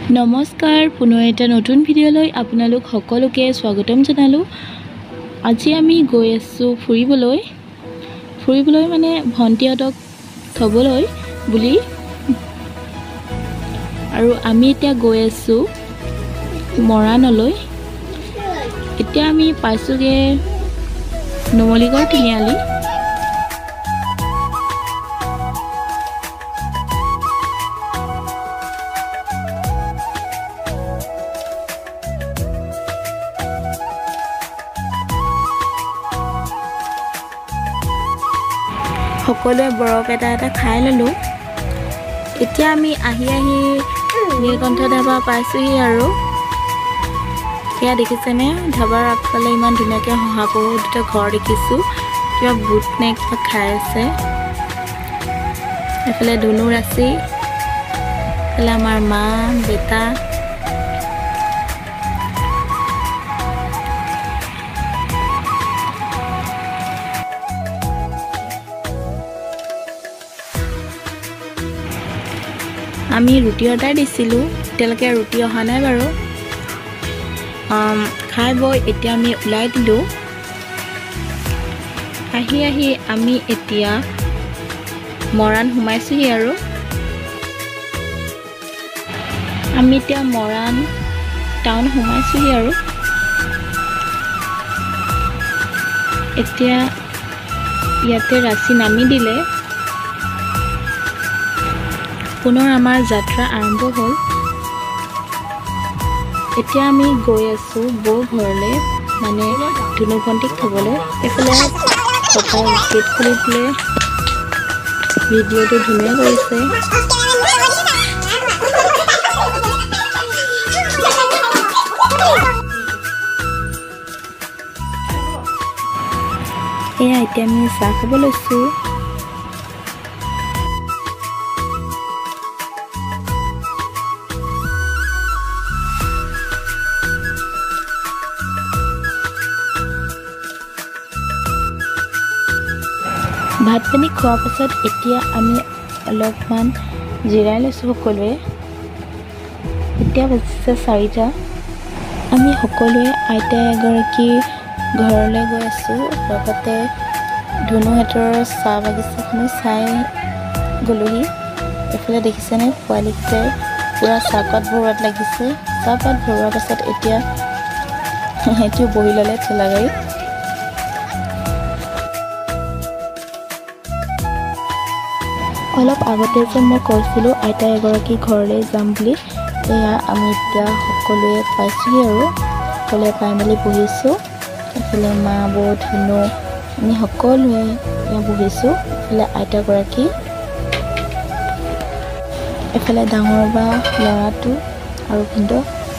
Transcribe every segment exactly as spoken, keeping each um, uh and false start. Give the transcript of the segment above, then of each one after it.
নমস্কাৰ পুনৰ এটা নতুন ভিডিঅ'লৈ আপোনালোক সকলোকে স্বাগতম জনালো। আজি আমি গৈ আছো ফুৰিবলৈ ফুৰিবলৈ মানে ভণ্টিহঁতক থবলৈ বুলি আৰু আমি এতিয়া গৈ আছো মৰাণলৈ। এতিয়া আমি পাইছোগে নুমলীগড় তিনিআলি। সকলোৱে বৰফ এটা এটা খাই ললো। এতিয়া আমি আহি আহি নীলকণ্ঠ ধাবা পাইছোহি আৰু এয়া দেখিছেনে ধাবাৰ আগফালে ইমান ধুনীয়াকৈ শহাপহু দুটা ঘৰ দেখিছোঁ। কিবা বুট নে কিবা খাই আছে। এফালে ধুনু ৰাচি, এফালে আমাৰ মা বেটা। আমি ৰুটি অৰ্ডাৰ দিছিলোঁ, এতিয়ালৈকে ৰুটি অহা নাই বাৰু। খাই বৈ এতিয়া আমি ওলাই দিলোঁ। আহি আহি আমি এতিয়া মৰাণ সোমাইছোহি আৰু আমি এতিয়া মৰাণ টাউন সোমাইছোহি আৰু এতিয়া ইয়াতে ৰাচি নামি দিলে। পুনৰ আমাৰ যাত্ৰা আৰম্ভ হ'ল। এতিয়া আমি গৈ আছোঁ বৌ ঘৰলৈ, মানে ধুনু ভণ্টিক থ'বলৈ। এইফালে পপাই গেট খুলি দিলে, ভিডিঅ'টো ধুনীয়া কৰিছে। এয়া এতিয়া আমি চাহ খাব লৈছোঁ। ভাত পানী খোৱাৰ পাছত এতিয়া আমি অলপমান জিৰাই লৈছোঁ সকলোৱে। এতিয়া বাজিছে চাৰিটা। আমি সকলোৱে আইতা এগৰাকী ঘৰলৈ গৈ আছোঁ, লগতে ধুনুহঁতৰ চাহ বাগিচাখনো চাই গ'লোহি। এইফালে দেখিছেনে পোৱালিকেইটাই পূৰা চাহপাত ভৰোৱাত লাগিছে। চাহপাত ভৰোৱাৰ পাছত এতিয়া সিহঁতিও বহি ল'লে ঠেলা গাড়ীত। অলপ আগতে যে মই কৈছিলোঁ আইতা এগৰাকী ঘৰলৈ যাম বুলি, এয়া আমি এতিয়া সকলোৱে পাইছোঁহি আৰু সকলোৱে পাই মেলি বহিছোঁ। এইফালে মা বৌ ধুনু আমি সকলোৱে এয়া বহিছোঁ। এইফালে আইতাগৰাকী, এইফালে ডাঙৰ বা ল'ৰাটো আৰু ভিনদেউ।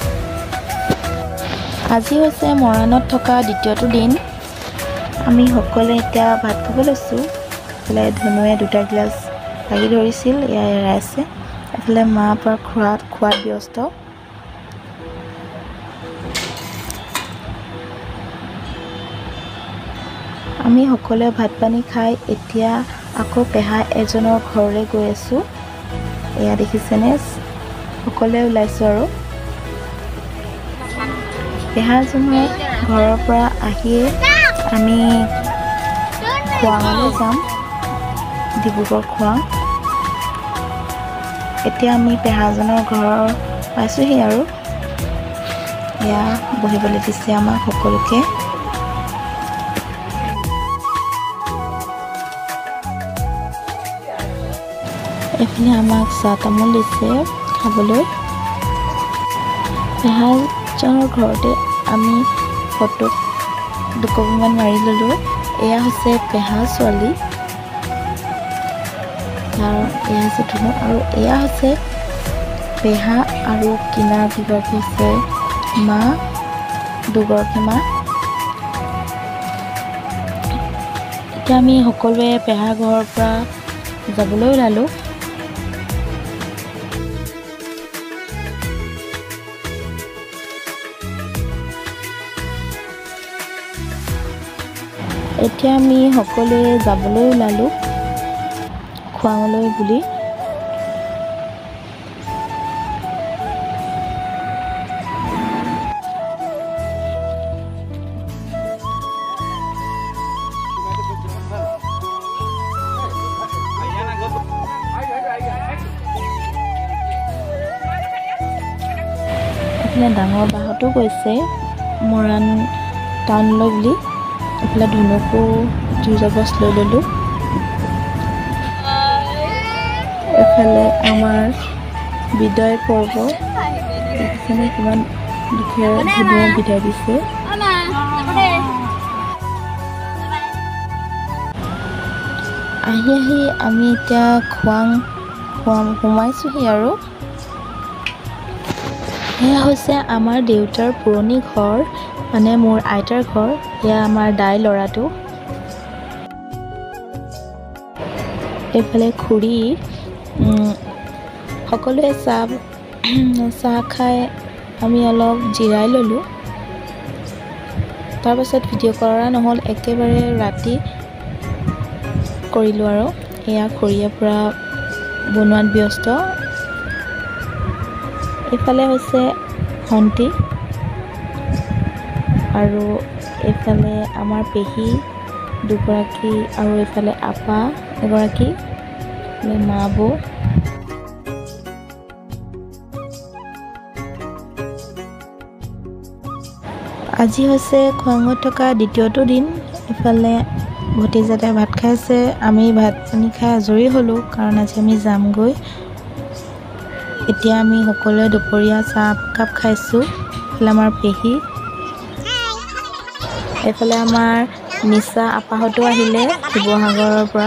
আজি হৈছে মৰাণত থকা দ্বিতীয়টো দিন। আমি সকলোৱে এতিয়া ভাত খাব লৈছোঁ। এইফালে ধুনুৱে দুটা গিলাচ লাগি ধৰিছিল, এয়া এৰাইছে। এইফালে মা পৰা খোৱাত খোৱাত ব্যস্ত। আমি সকলোৱে ভাত পানী খাই এতিয়া আকৌ পেহা এজনৰ ঘৰলৈ গৈ আছোঁ। এয়া দেখিছেনে সকলোৱে ওলাইছোঁ আৰু পেহাজনৰ ঘৰৰ পৰা আহিয়ে আমি খোৱাঙলৈ যাম, ডিব্ৰুগড় খোৱাং। এতিয়া আমি পেহাজনৰ ঘৰ পাইছোঁহি আৰু এয়া বহিবলৈ দিছে আমাক সকলোকে। এইফালে আমাক চাহ তামোল দিছে খাবলৈ। পেহাজনৰ ঘৰতে আমি ফটো দুকপিমান মাৰি ল'লোঁ। এয়া হৈছে পেহা ছোৱালী আৰু এয়া হৈছে ধুনু, আৰু এয়া হৈছে পেহা আৰু কিনাৰ দুগৰাকী হৈছে মা, দুগৰাকী মা। এতিয়া আমি সকলোৱে পেহা ঘৰৰ পৰা যাবলৈ ওলালোঁ। এতিয়া আমি সকলোৱে যাবলৈ ওলালোঁ খোৱাঙলৈ বুলি। এইফালে ডাঙৰ বাহঁতো গৈছে মৰাণ টাউনলৈ বুলি। এইফালে ধুনুকো জুইৰ বছ লৈ ল'লোঁ। এইফালে আমাৰ বিদায় পৰ্ব দেখিছেনে কিমান দুখেৰে ধুনুৱে বিদায় দিছে। আহি আহি আমি এতিয়া খোৱাং খোৱাং সোমাইছোঁহি আৰু এয়া হৈছে আমাৰ দেউতাৰ পুৰণি ঘৰ, মানে মোৰ আইতাৰ ঘৰ। এয়া আমাৰ দাই ল'ৰাটো। এইফালে খুৰী সকলোৱে চাহ চাহ খাই আমি অলপ জিৰাই ল'লোঁ। তাৰপাছত ভিডিঅ' কৰা নহ'ল, একেবাৰে ৰাতি কৰিলোঁ আৰু এয়া খুৰীয়ে পূৰা বনোৱাত ব্যস্ত। এইফালে হৈছে ভণ্টি আৰু এইফালে আমাৰ পেহী দুগৰাকী আৰু এইফালে আপা এগৰাকী, মা বৌ। আজি হৈছে খোৱাঙত থকা দ্বিতীয়টো দিন। ইফালে ভতিজাতে ভাত খাইছে, আমি ভাত পানী খাই আজৰি হ'লোঁ কাৰণ আজি আমি যামগৈ। এতিয়া আমি সকলোৱে দুপৰীয়া চাহ একাপ খাইছোঁ। এইফালে আমাৰ পেহী, এইফালে আমাৰ নিচা আপাহঁতো আহিলে শিৱসাগৰৰ পৰা।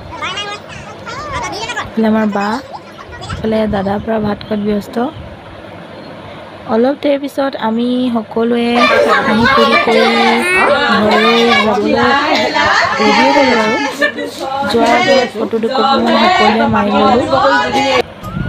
এইফালে আমাৰ বা, এইফালে দাদাৰ পৰা ভাত খোৱাত ব্যস্ত। অলপ দেৰি পিছত আমি সকলোৱে আহি ফুৰি কৰি ঘৰলৈ যাবলৈ ৰেডি হ'লোঁ আৰু যোৱাৰ আগত ফটো দুকপিমান সকলোৱে মাৰি ল'লোঁ।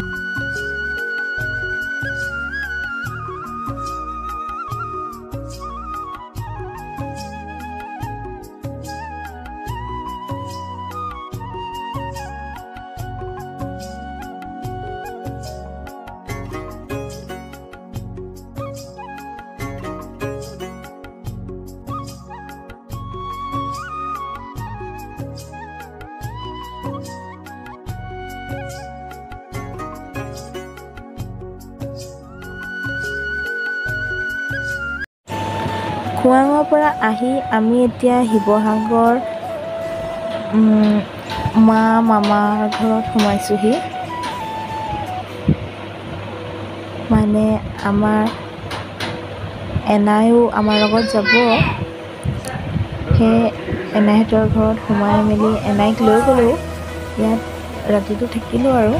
খোৱাঙৰ পৰা আহি আমি এতিয়া শিৱসাগৰ মা মামাৰ ঘৰত সোমাইছোঁহি। মানে আমাৰ এনাইও আমাৰ লগত যাব, সেই এনাইহঁতৰ ঘৰত সোমাই মেলি এনাইক লৈ গ'লোঁ। ইয়াত ৰাতিটো থাকিলোঁ আৰু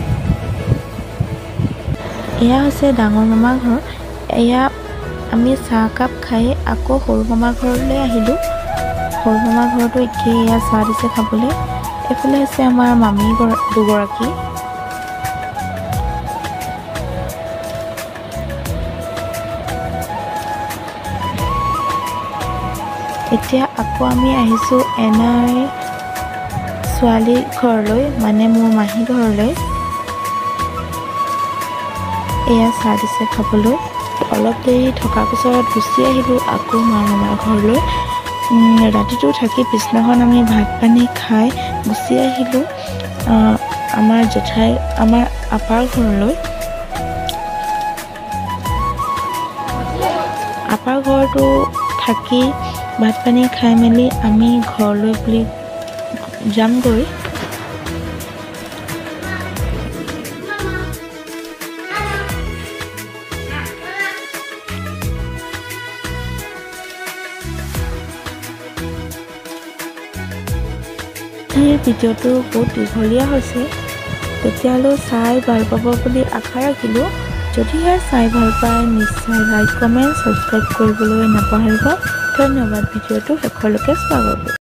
এয়া হৈছে ডাঙৰ মামাৰ ঘৰ। এয়া আমি চাহ কাপ খাই আকৌ সৰু মামাৰ ঘৰলৈ আহিলোঁ। সৰু মামাৰ ঘৰতো একেই, এয়া চাহ দিছে খাবলৈ। এইফালে হৈছে আমাৰ মামী দুগৰাকী। এতিয়া আকৌ আমি আহিছোঁ এনাই ছোৱালীৰ ঘৰলৈ, মানে মোৰ মাহী ঘৰলৈ। এয়া চাহ দিছে খাবলৈ। অলপ দেৰি থকাৰ পিছত গুচি আহিলোঁ আকৌ মা মামাৰ ঘৰলৈ। ৰাতিটো থাকি পিছদিনাখন আমি ভাত পানী খাই গুচি আহিলোঁ আমাৰ জেঠাই আমাৰ আপাৰ ঘৰলৈ। আপাৰ ঘৰটো থাকি ভাত পানী খাই মেলি আমি ঘৰলৈ বুলি যামগৈ। এই ভিডিঅ'টো বহুত দীঘলীয়া হৈছে, তেতিয়ালৈ চাই ভাল পাব বুলি আশা ৰাখিলোঁ। যদিহে চাই ভাল পায় নিশ্চয় লাইক কমেণ্ট ছাবস্ক্ৰাইব কৰিবলৈ নাপাহৰিব। ধন্যবাদ ভিডিঅ'টো শেষলৈকে চোৱাৰ বাবে।